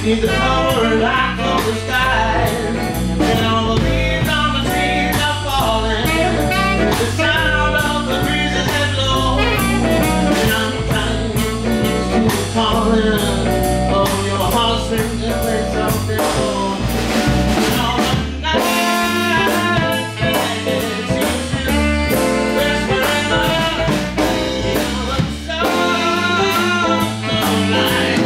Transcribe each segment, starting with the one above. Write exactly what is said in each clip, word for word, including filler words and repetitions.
She's the color like of the sky, and all the leaves on the trees are falling. The sound of the breezes that blow, and I'm trying to keep calling. Oh, your heart strings and plays something more. And all the nights that it seems to whisper in my heart, you know the soft of light.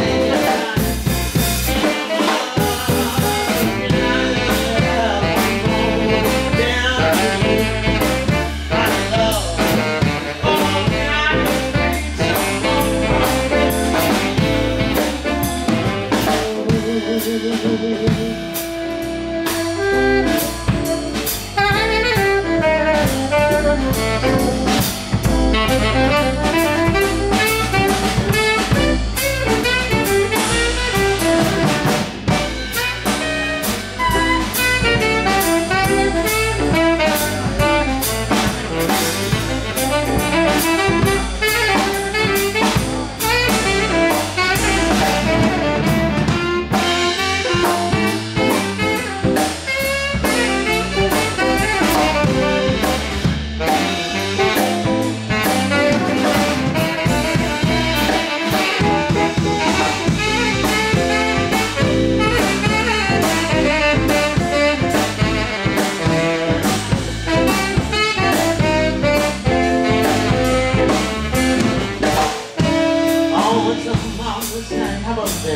How about that?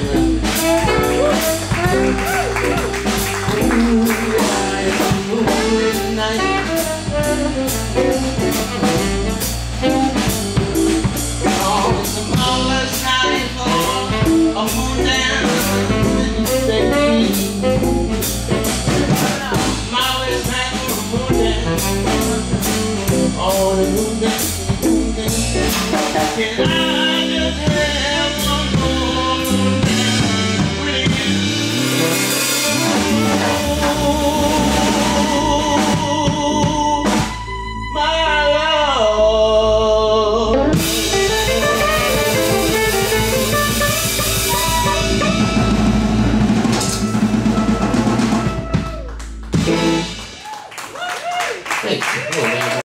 Ooh, yeah, it's a moonlit night. Oh, it's a marvelous night for a moon dance, baby. Marvelous night for a moon dance. Oh, the moon dance, the moon dance. Can I just have one more with you? Oh, my love. Thanks.